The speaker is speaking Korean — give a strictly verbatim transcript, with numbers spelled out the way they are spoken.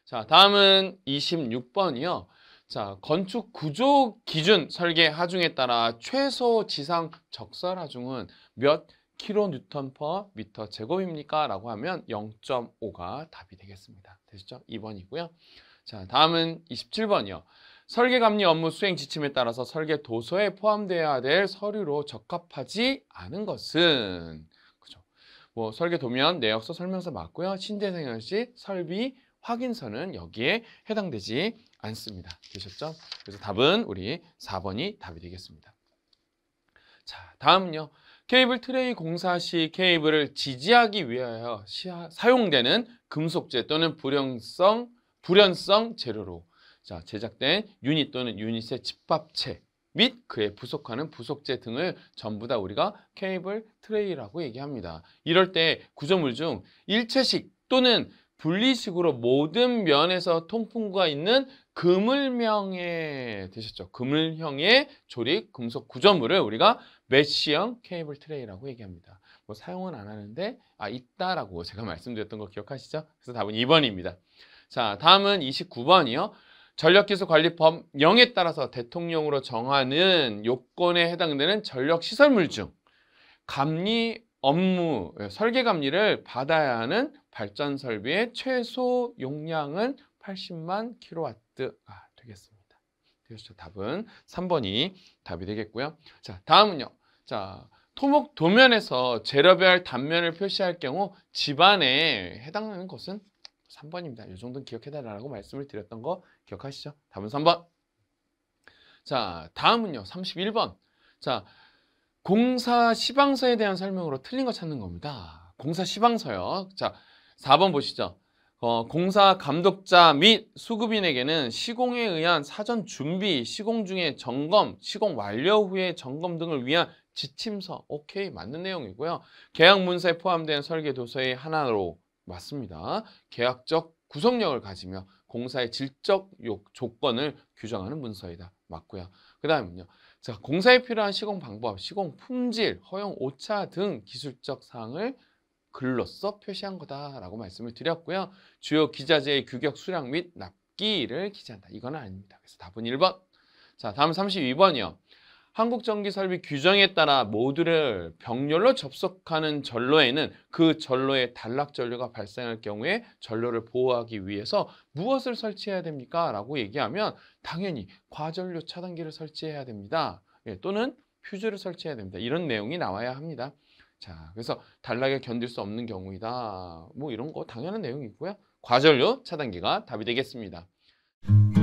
자, 다음은 이십육 번이요. 자, 건축 구조 기준 설계 하중에 따라 최소 지상 적설 하중은 몇 킬로뉴턴 퍼 미터 제곱입니까? 라고 하면 영 점 오가 답이 되겠습니다. 되시죠? 이 번이고요. 자, 다음은 이십칠 번이요. 설계 감리 업무 수행 지침에 따라서 설계 도서에 포함되어야 될 서류로 적합하지 않은 것은 그죠? 뭐 설계 도면, 내역서, 설명서 맞고요. 신재생현 시 설비 확인서는 여기에 해당되지 않습니다. 되셨죠? 그래서 답은 우리 사 번이 답이 되겠습니다. 자, 다음은요. 케이블 트레이 공사 시 케이블을 지지하기 위하여 시하, 사용되는 금속재 또는 불연성, 불연성 재료로 자, 제작된 유닛 또는 유닛의 집합체 및 그에 부속하는 부속재 등을 전부 다 우리가 케이블 트레이라고 얘기합니다. 이럴 때 구조물 중 일체식 또는 분리식으로 모든 면에서 통풍구가 있는 그물형의 되셨죠? 그물형의 조립 금속 구조물을 우리가 메쉬형 케이블 트레이라고 얘기합니다. 뭐 사용은 안 하는데 아 있다라고 제가 말씀드렸던 거 기억하시죠? 그래서 답은 이 번입니다. 자, 다음은 이십구 번이요. 전력기술관리법 영에 따라서 대통령으로 정하는 요건에 해당되는 전력시설물 중 감리 업무, 설계 감리를 받아야 하는 발전 설비의 최소 용량은 팔십만 킬로와트가 되겠습니다. 그래서 답은 삼 번이 답이 되겠고요. 자, 다음은요. 자, 토목 도면에서 재료별 단면을 표시할 경우 집안에 해당하는 것은 삼 번입니다. 이 정도는 기억해달라고 말씀을 드렸던 거 기억하시죠? 답은 삼 번. 자, 다음은요. 삼십일 번. 자, 공사 시방서에 대한 설명으로 틀린 거 찾는 겁니다. 공사 시방서요. 자, 사 번 보시죠. 어, 공사 감독자 및 수급인에게는 시공에 의한 사전 준비, 시공 중에 점검, 시공 완료 후에 점검 등을 위한 지침서. 오케이, 맞는 내용이고요. 계약 문서에 포함된 설계 도서의 하나로 맞습니다. 계약적 구속력을 가지며 공사의 질적 조건을 규정하는 문서이다. 맞고요. 그 다음은요. 자, 공사에 필요한 시공 방법, 시공 품질, 허용 오차 등 기술적 사항을 글로써 표시한 거다라고 말씀을 드렸고요. 주요 기자재의 규격 수량 및 납기를 기재한다. 이건 아닙니다. 그래서 답은 일 번. 자, 다음 삼십이 번이요. 한국전기설비 규정에 따라 모듈을 병렬로 접속하는 전로에는 그 전로에 단락 전류가 발생할 경우에 전로를 보호하기 위해서 무엇을 설치해야 됩니까? 라고 얘기하면 당연히 과전류 차단기를 설치해야 됩니다. 예, 또는 퓨즈를 설치해야 됩니다. 이런 내용이 나와야 합니다. 자, 그래서 단락에 견딜 수 없는 경우이다. 뭐 이런 거 당연한 내용이고요. 과전류 차단기가 답이 되겠습니다.